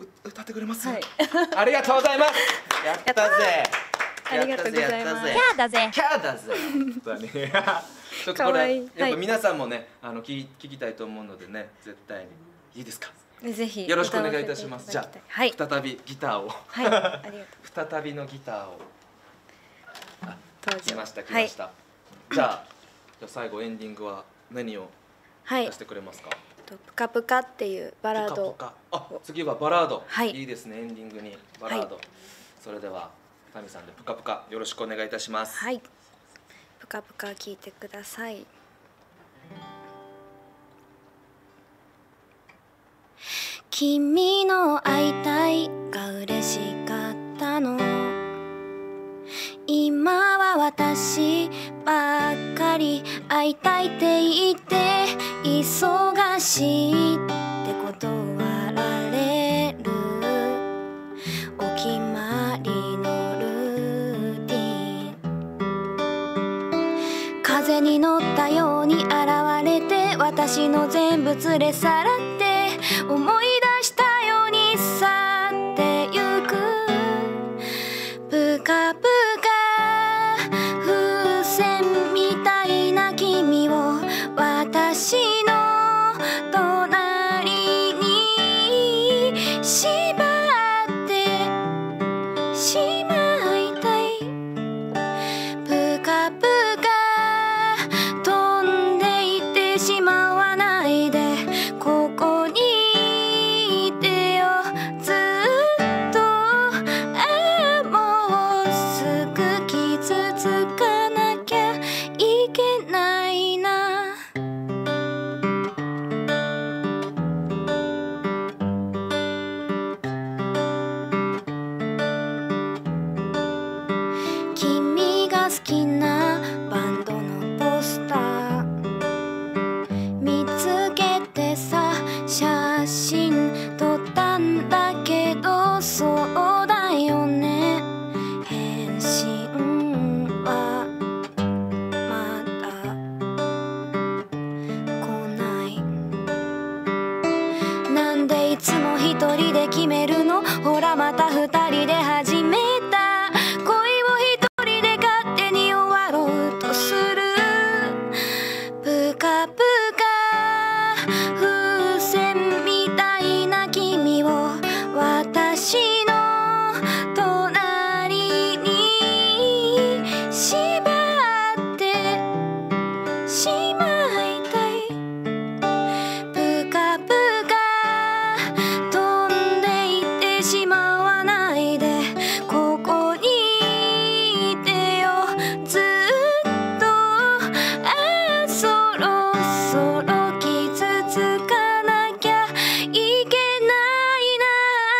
歌ってくれます？はい、ありがとうございます。やったぜ。 ありがとうございます。 キャーだぜ。 キャーだぜ。ちょっとこれやっぱ皆さんもね、聞きたいと思うのでね、絶対にいいですか？ ぜひよろしくお願いいたします。じゃあ再びギターを。 はい。ありがとう。 再びのギターを。来ました。じゃあ最後エンディングは何を出してくれますか？ ぷかぷかっていうバラード。 次はバラード。いいですね、エンディングにバラード。それではタミさんでぷかぷかよろしくお願いいたします。 はい。ぷかぷか聞いてください。君の会いたいが嬉しかったの。今は私ばっかり会いたいって言って忙しいって断られる。お決まりのルーティン、風に乗ったように現れて私の全部連れ去らって思い出したように去ってゆく。ぷかぷか風船みたいな君を私の隣に縛ってしまいたい。ぷかぷか飛んでいってしまわないでここにいてよずっと。もうすぐ傷つかなきゃいけないな。君が好きなバンドのポスター見つけてさ写真撮ったんだけど、そうだよね返信はまだ来ない。なんでいつも一人で決めるの？ほらまた二人で始めた恋を一人で勝手に終わろうとする。ぷかぷか風船みたいな君を私の隣に縛ってしまいたい。ぷかぷか飛んでいってしまわないでここにいてよずっと。そろそろ傷つかなきゃいけないな。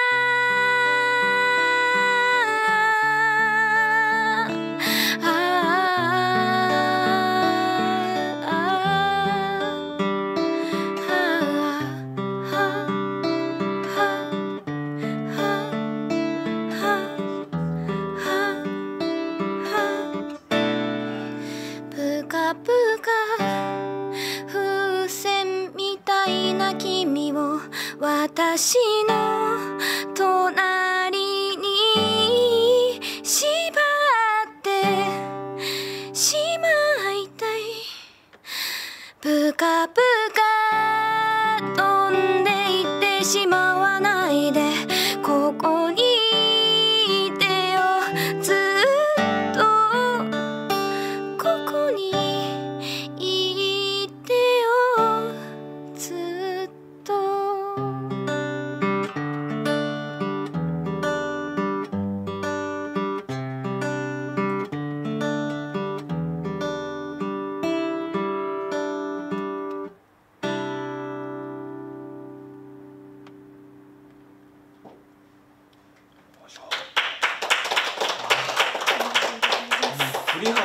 ぷかぷか風船みたいな君を私の隣に縛ってしまいたい。ぷかぷか飛んでいってしまう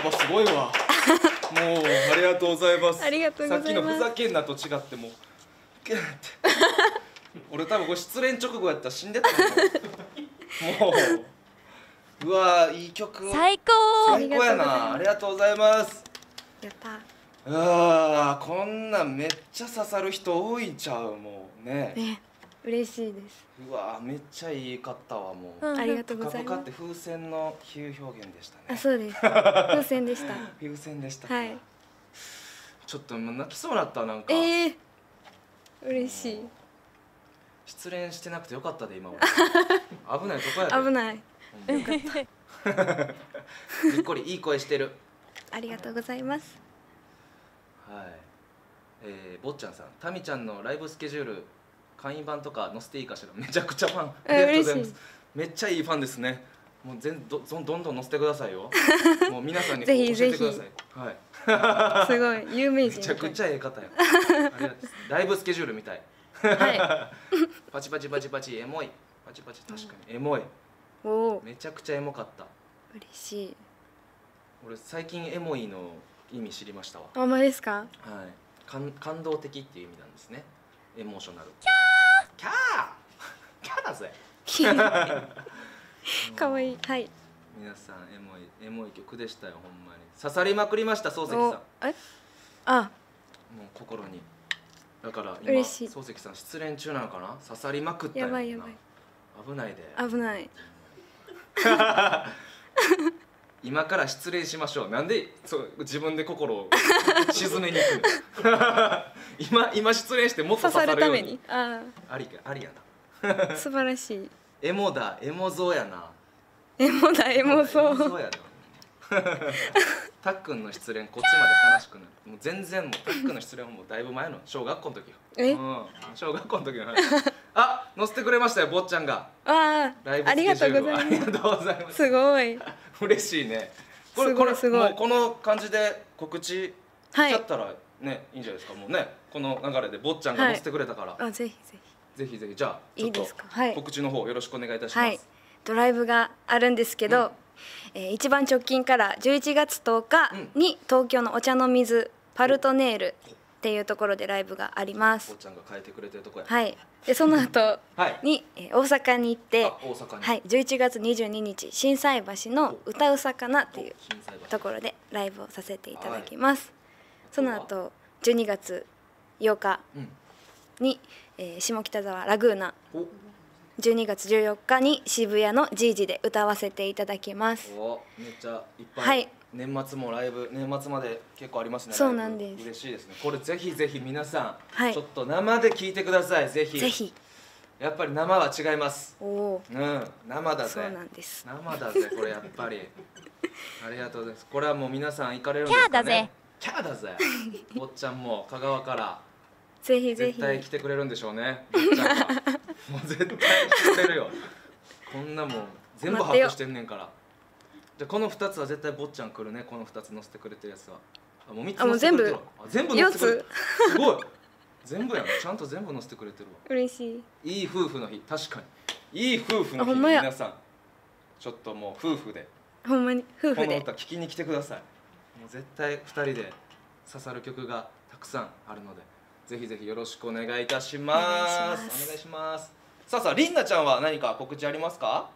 ぱすごいわもうありがとうございますありがとうございます。 さっきのふざけんなと違ってもうゲーって俺多分これ失恋直後やったら死んでたもううわいい曲最高。 最高やなありがとうございますやった。 うわこんなんめっちゃ刺さる人多いんちゃうもうねね、嬉しいです。 うわめっちゃいいかったわもう、 うんありがとうぷかございます。 ぷかって風船の比喩表現でしたねあ、そうです。風船でした。 風船でしたか、 はい。 ちょっともう泣きそうになったなんか、 嬉しい。 失恋してなくてよかったで今俺危ないとこやで危ない。 ほんまににっこりいい声してるありがとうございます。 はい坊ちゃんさんタミちゃんのライブスケジュール会員版とか載せていいかしらめちゃくちゃファンありがとうございますめっちゃいいファンですねもうどんどん載せてくださいよもう皆さんに教えてくださいはいすごい有名人。 めちゃくちゃええ方やありがとうライブスケジュールみたいはパチパチパチパチエモいパチパチ確かにエモいい。おお、 めちゃくちゃエモかった嬉しい。 俺最近エモいの意味知りましたわあんまですか？ はい感動的っていう意味なんですねエモーショナルキャーキャーだぜ可愛い。はい。 皆さんエモい曲でしたよほんまに刺さりまくりました漱石さんもうあ、 心にだから今嬉しい漱石さん失恋中なのかな刺さりまくったよなやばいやばい。 危ないで危ない。 今から失恋しましょうなんでそう自分で心を沈めに行くの今失恋してもっと刺さ刺さるようにるために。あありやあ、素晴らしい。 なエモゾーやなエモだ、エモそエモゾう。 ーやでたっくんの失恋こっちまで悲しくなるもう全然もうたっくんの失恋はもうだいぶ前の小学校の時よえ小学校の時の話あ載せてくれましたよ坊ちゃんがああ、 ライブスケありがとうジュールをあございます。 りがとうございますすごい。 嬉しいねこれすごいすごいもうこの感じで告知しちはいゃったらね、いいんじゃないですかもうねこの流れで坊ちゃんが載せてくれたから、 あ、ぜひぜぜひぜひじゃあちょっといいですかはい告知の方よろしくお願いいたしひ。 ます、 はい。ドライブがあるんですけど、一番直近から11月10日に東京のお茶の水パルトネールっていうところでライブがあります坊。ちゃんが変えてくれてるとこやはい。でその後はいに、大阪に行ってあ、大阪にはい、11月22日心斎橋の歌うさかなっていう心斎橋ところでライブをさせていただきます。その後12月8日うんに、下北沢ラグーナ、 お 12月14日に渋谷のジージで歌わせていただきます。 おめっちゃいっぱい、 はい年末もライブ年末まで結構ありますねそうなんですライブ嬉しいですねこれぜひぜひ皆さん、 はいちょっと生で聞いてくださいぜひぜひ。 やっぱり生は違いますおお、 生だぜそうなんです。 生だぜこれやっぱりありがとうございますこれはもう皆さん行かれるんですかねキャーだぜ坊ちゃんも香川からぜひぜひ。 絶対来てくれるんでしょうね坊ちゃんはもう絶対来てくれるよこんなもん全部把握してんねんからじゃあこの2つは絶対坊ちゃん来るねこの2つ載せてくれてるやつはあもう3つあもう載せてくれてるわあ全部載せてくれてるすごい全部やんちゃんと全部載せてくれてるわ嬉しい。 いい夫婦の日確かにいい夫婦の日あほんまや皆さんちょっともう夫婦でほんまに夫婦で。 この歌聴きに来てくださいもう絶対2人で刺さる曲がたくさんあるのでぜひぜひよろしくお願いいたしますお願いしますさありんなちゃんは何か告知ありますか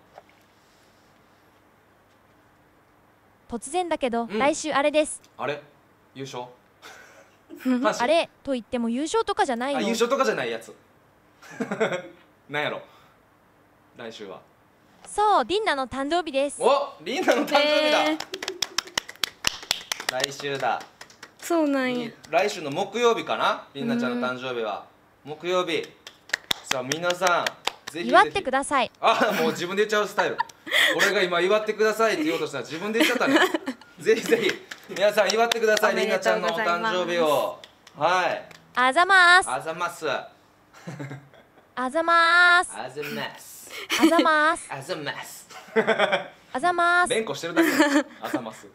突然だけど、 うん来週あれです。 あれ優勝阪神あれと言っても優勝とかじゃないあの。 優勝とかじゃないやつなんやろ来週はそう、リンナの誕生日です。 おりんなの誕生日だ、 ね来週だそうなんや。 来週の木曜日かなりんなちゃんの誕生日は木曜日さあ皆さんぜひぜひ祝ってください。 あもう自分で言っちゃうスタイル俺が今祝ってくださいって言おうとしたら自分で言っちゃったねぜひぜひ皆さん祝ってくださいおめでりんなちゃんのおとうございます誕生日をはいあざます。 あざますああざます。 ざますあざます。 あざますあざます。 連呼してるだけあざます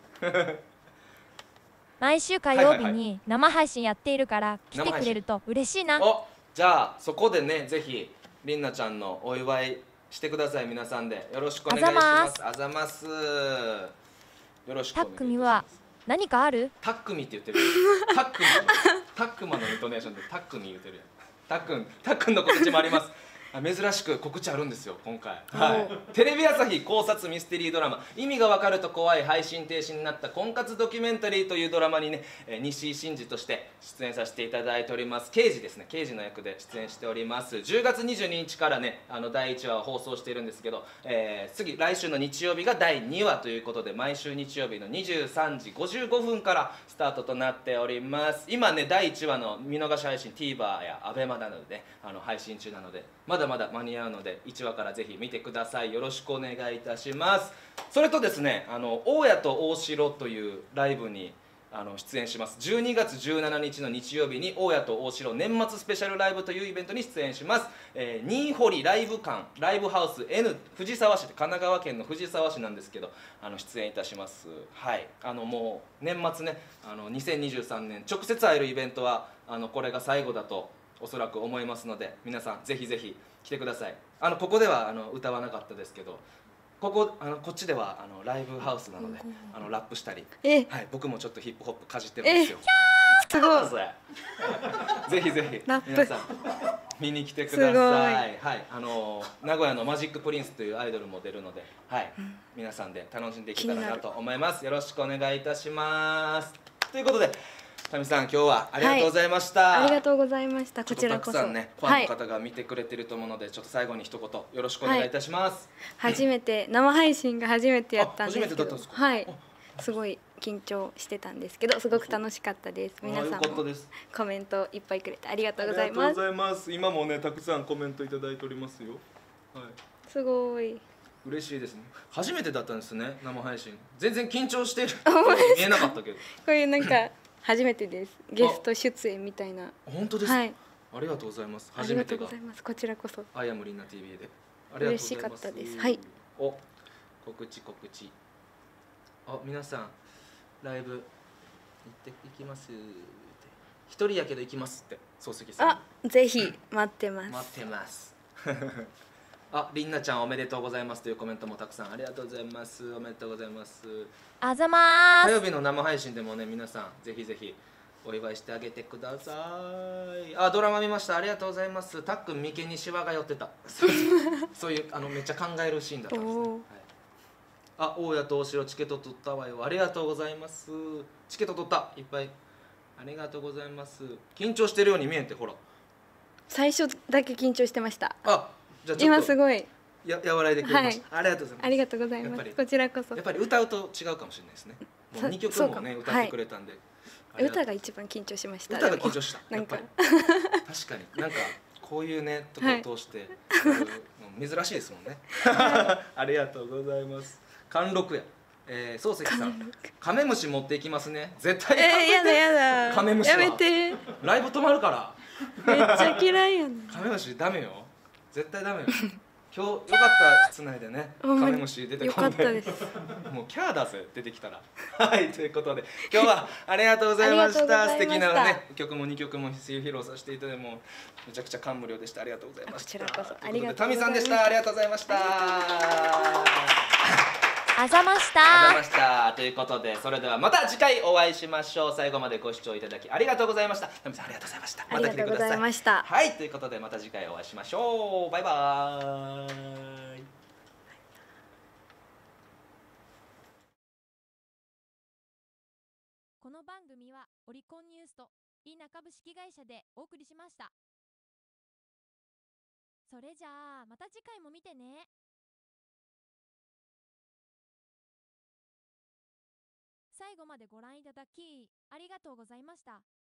毎週火曜日に生配信やっているから来てくれると嬉しいな。 おじゃあそこでねぜひりんなちゃんのお祝いしてください皆さんでよろしくお願いしますあざますよろしくお願いしますタックには何かある？ タックミって言ってる。タックマのイントネーションでタックミ言ってるやん。たっくんの告知もあります。珍しく告知あるんですよ今回。テレビ朝日考察ミステリードラマ「意味がわかると怖い配信停止になった婚活ドキュメンタリー」というドラマにね、西井真二として出演させていただいております。刑事ですね、刑事の役で出演しております。10月22日からね第1話を放送しているんですけど、来週の日曜日が第2話ということで、毎週日曜日の23時55分からスタートとなっております。今ね第1話の見逃し配信 TVer や ABEMA などでね配信中なので、まだまだ間に合うので1話からぜひ見てください。よろしくお願いいたします。それとですね大家と大城というライブに出演します。12月17日の日曜日に大家と大城年末スペシャルライブというイベントに出演します。新堀ライブ館ライブハウス N 藤沢市、神奈川県の藤沢市なんですけど出演いたします。はい、もう年末ね2023年直接会えるイベントはこれが最後だとおそらく思いますので、皆さんぜひぜひ来てください。ここでは歌わなかったですけど、こっちではライブハウスなのでラップしたり、はい、僕もちょっとヒップホップかじってるんですよ。 すごい。 ぜひぜひラップ皆さん見に来てください。はい、名古屋のマジックプリンスというアイドルも出るので、はい、皆さんで楽しんでいけたらなと思います。よろしくお願いいたします。ということでタミさん、今日はありがとうございました。 ありがとうございました。こちらこそ。 たくさんねファンの方が見てくれてると思うので、ちょっと最後に一言よろしくお願いいたします。 初めて生配信が初めてやったんですけど、 初めてだったんですか？ はい。すごい緊張してたんですけど、すごく楽しかったです。皆さんもコメントいっぱいくれてありがとうございます。 ありがとうございます。今もねたくさんコメントいただいておりますよ。はい。 すごい。 嬉しいですね。初めてだったんですね、生配信。全然緊張してる見えなかったけど。 こういうなんか初めてです。ゲスト出演みたいな。 本当ですか？ はい。 ありがとうございます。 初めてが。ありがとうございます。こちらこそ。 アイアムリンナ TV で。 嬉しかったです。はい。 お、告知。皆さんライブ行きます。一人やけど行きますって漱石さん。 あ、ぜひ待ってます。 待ってます。りんなちゃんおめでとうございますというコメントもたくさんありがとうございます。おめでとうございます。 あざまーす。 火曜日の生配信でもね皆さんぜひぜひお祝いしてあげてください。ドラマ見ました。ありがとうございます。たっくん眉間にシワが寄ってた。そういうめっちゃ考えるシーンだったんですね。はい、大家と大城チケット取ったわよ。ありがとうございます。チケット取ったいっぱいありがとうございます。緊張してるように見えてほら。 最初だけ緊張してました。 じゃあ今すごい和らいでくれました。ありがとうございます。 ありがとうございます。こちらこそ。 やっぱり歌うと違うかもしれないですね。もう2曲もね歌ってくれたんで。 歌が一番緊張しました。 歌が緊張した。 なんか確かになんかこういうねとこを通して珍しいですもんね。ありがとうございます。貫禄や。漱石さん、カメムシ持っていきますね。絶対やだやだ。 カメムシはやめて。 ライブ止まるから。 めっちゃ嫌いやん。 カメムシダメよ。絶対ダメよ。今日よかった室内でねカメムシ出てこない。 よかったです。 もうキャーだぜ出てきたら。はいということで今日はありがとうございました。素敵なね曲も2曲も披露させていただいてもめちゃくちゃ感無量でした。ありがとうございました。 こちらこそありがとうございます。 タミさんでした。ありがとうございました。 あざました。 あざました。ということでそれではまた次回お会いしましょう。最後までご視聴いただきありがとうございました。タミさんありがとうございました。また来てください。 ありがとうございました。 はいということでまた次回お会いしましょう。バイバーイ。 この番組はオリコンニュースとリーナ株式会社でお送りしました。それじゃあまた次回も見てね。最後までご覧いただきありがとうございました。